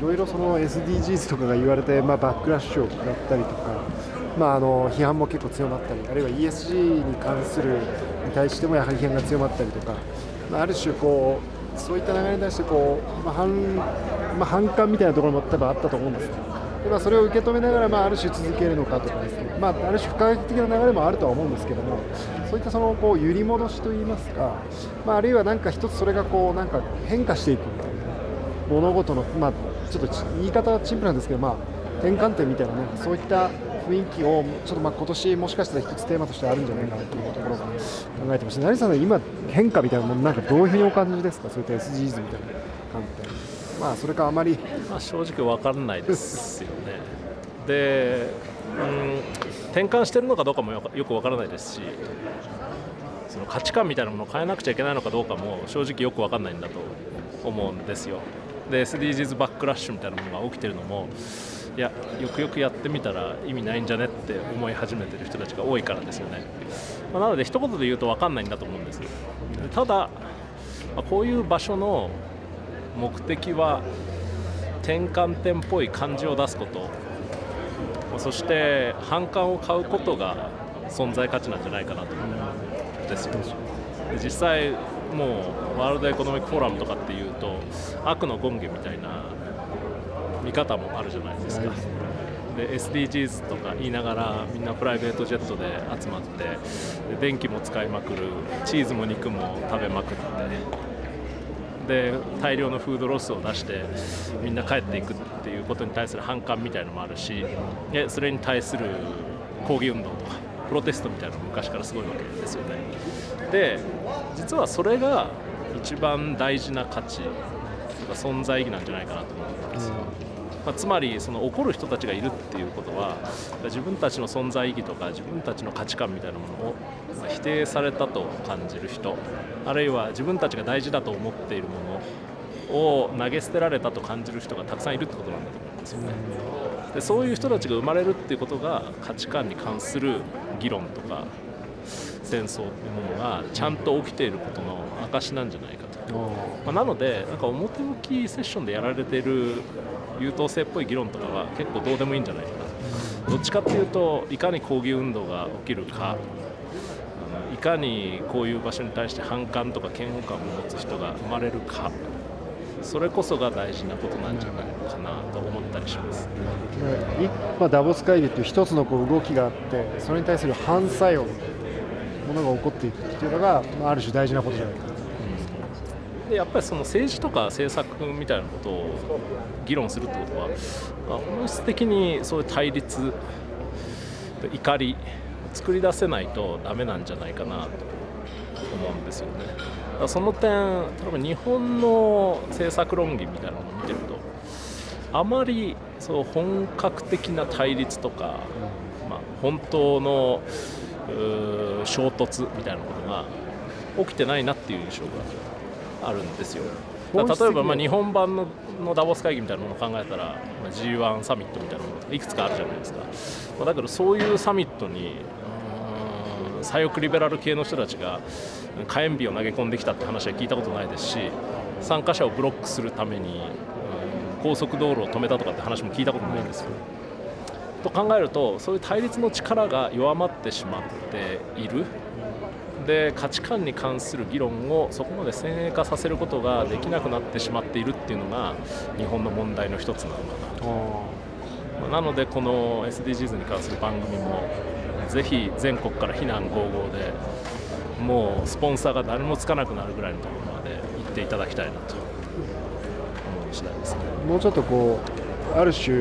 ろいろその SDGs とかが言われて、バックラッシュを食らったりとか、批判も結構強まったり、あるいは ESG に関するに対してもやはり批判が強まったりとか、ある種そういった流れに対して反感みたいなところも多分あったと思うんですね。でそれを受け止めながら、ある種続けるのかとかですね、ある種不可逆的な流れもあるとは思うんですけども、そういった揺り戻しといいますか、あるいは一つそれが変化していくみたいな物事の、ちょっと言い方はシンプルなんですけど、転換点みたいなそういった雰囲気をちょっと今年もしかしたら一つテーマとしてあるんじゃないかなというところを考えてました。成さんの今変化みたいなものどういうふうにお感じですか？そういった SDGs みたいな観点、それかあまり、 正直分からないですよね。で、転換してるのかどうかもよく分からないですし、その価値観みたいなものを変えなくちゃいけないのかどうかも正直よく分からないんだと思うんですよ。で SDGs バックラッシュみたいなものが起きてるのも、いやよくよくやってみたら意味ないんじゃねって思い始めてる人たちが多いからですよね。なので一言で言うと分かんないんだと思うんです。ただこういう場所の目的は転換点っぽい感じを出すこと、そして反感を買うことが存在価値なんじゃないかなと思うんですよ。で実際もうワールドエコノミックフォーラムとかっていうと悪の権化みたいな見方もあるじゃないですか。で SDGs とか言いながらみんなプライベートジェットで集まってで電気も使いまくる、チーズも肉も食べまくってで大量のフードロスを出してみんな帰っていくっていうことに対する反感みたいなのもあるし、でそれに対する抗議運動とかプロテストみたいなのも昔からすごいわけですよね。で実はそれが一番大事な価値とか存在意義なんじゃないかなと思うんですよ。つまりその怒る人たちがいるっていうことは自分たちの存在意義とか自分たちの価値観みたいなものを否定されたと感じる人、あるいは自分たちが大事だと思っているものを投げ捨てられたと感じる人がたくさんいるってことなんだと思うんですよね。でそういう人たちが生まれるっていうことが価値観に関する議論とか戦争っていうものがちゃんと起きていることの証なんじゃないかと。なので表向きセッションでやられている優等生っぽい議論とかは結構どうでもいいんじゃないかな。どっちかっていうといかに抗議運動が起きるか、いかにこういう場所に対して反感とか嫌悪感を持つ人が生まれるか、それこそが大事なことなんじゃないかなと思ったりします。 ダボス会議という一つの動きがあって、それに対する反作用みたいなものが起こっていくっていうのが、ある種大事なことじゃないかな。 でやっぱりその政治とか政策みたいなことを議論するってことは、本質的にそういう対立、怒り作り出せないとダメなんじゃないかなと思うんですよね。だからその点、例えば日本の政策論議みたいなのを見てると、あまりそう本格的な対立とか、本当の衝突みたいなことが起きてないなっていう印象があるんですよ。例えば日本版のダボス会議みたいなものを考えたら G1 サミットみたいなものがいくつかあるじゃないですか。だけどそういうサミットに左翼リベラル系の人たちが火炎瓶を投げ込んできたって話は聞いたことないですし、参加者をブロックするために高速道路を止めたとかって話も聞いたことないんですよ。と考えるとそういう対立の力が弱まってしまっている。で価値観に関する議論をそこまで先鋭化させることができなくなってしまっているっていうのが日本の問題の一つなのかなと。なのでこの SDGs に関する番組もぜひ全国から非難合々でもうスポンサーが誰もつかなくなるぐらいのところまで行っていただきたいなと思う次第ですね。 もうちょっとある種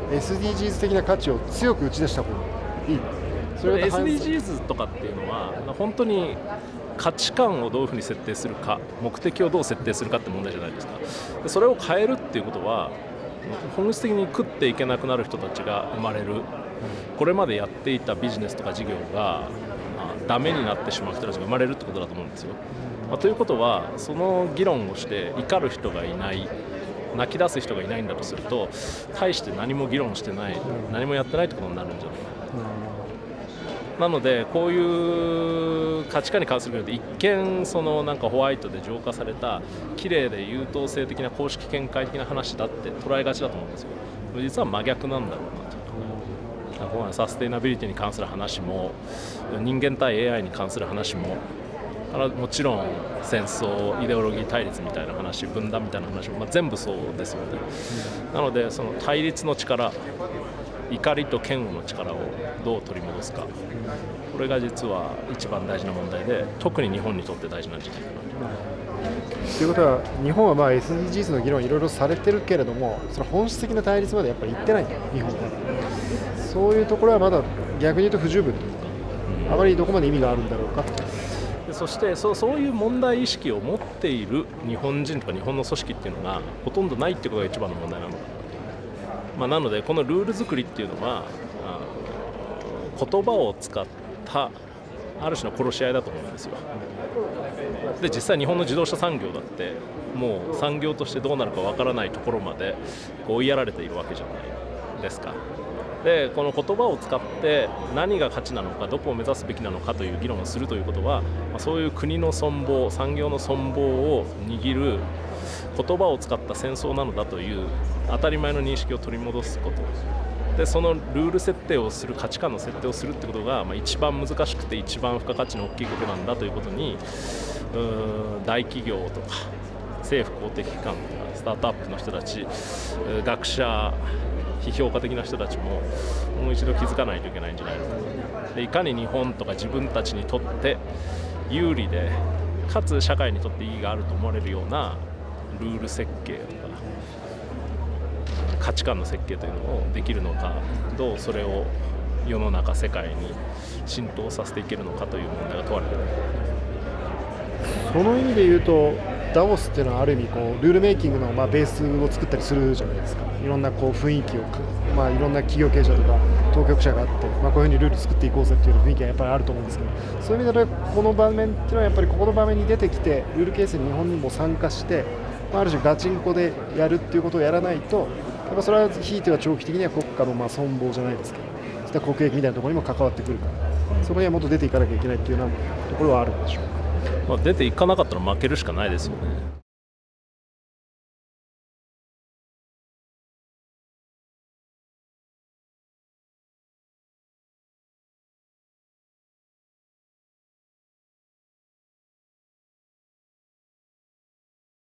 SDGs 的な価値を強く打ち出した方がいい。 それ SDGs とかっていうのは本当に価値観をどういうふうに設定するか、目的をどう設定するかって問題じゃないですか。でそれを変えるっていうことは本質的に食っていけなくなる人たちが生まれる、これまでやっていたビジネスとか事業がダメになってしまう人たちが生まれるってことだと思うんですよ。ということはその議論をして怒る人がいない、泣き出す人がいないんだとすると大して何も議論してない、何もやってないってことになるんじゃないかな。 なのでこういう価値観に関するので一見そのなんかホワイトで浄化された綺麗で優等生的な公式見解的な話だって捉えがちだと思うんですよ。実は真逆なんだろうなと。このサステイナビリティに関する話も人間対 AI に関する話ももちろん戦争イデオロギー対立みたいな話分断みたいな話も、全部そうですよね。なのでその対立の力怒りと嫌悪の力をどう取り戻すか、これが実は一番大事な問題で特に日本にとって大事なんじゃないかなということは日本はSDGs の議論いろいろされてるけれどもその本質的な対立までやっぱりいってない日本はそういうところはまだ逆に言うと不十分というか、あまりどこまで意味があるんだろうかそしてそういう問題意識を持っている日本人とか日本の組織っていうのがほとんどないっていうことが一番の問題なのかな。なのでこのルール作りっていうのは言葉を使ったある種の殺し合いだと思うんですよ。で実際日本の自動車産業だってもう産業としてどうなるかわからないところまで追いやられているわけじゃないですか。でこの言葉を使って何が価値なのかどこを目指すべきなのかという議論をするということは、そういう国の存亡産業の存亡を握る言葉を使った戦争なのだという当たり前の認識を取り戻すことで、そのルール設定をする価値観の設定をするってことが、一番難しくて一番付加価値の大きいことなんだということに大企業とか政府公的機関とかスタートアップの人たち学者批評家的な人たちももう一度気づかないといけないんじゃないのかな。でいかに日本とか自分たちにとって有利でかつ社会にとって意義があると思われるようなルール設計とか価値観の設計というのをできるのか、どうそれを世の中世界に浸透させていけるのかという問題が問われている。 その意味で言うとダボスっていうのはある意味ルールメイキングのベースを作ったりするじゃないですか。いろんな雰囲気を、いろんな企業経営者とか当局者があって、こういうふうにルール作っていこうぜっていう雰囲気がやっぱりあると思うんですけど、そういう意味でこの場面っていうのはやっぱりここの場面に出てきてルール形成に日本にも参加して、ある種ガチンコでやるっていうことをやらないと、やっぱそれはひいては長期的には国家の存亡じゃないですけど、そういった国益みたいなところにも関わってくるから、そこにはもっと出ていかなきゃいけないっていうようなところはあるんでしょうか。 出ていかなかったら負けるしかないですよね。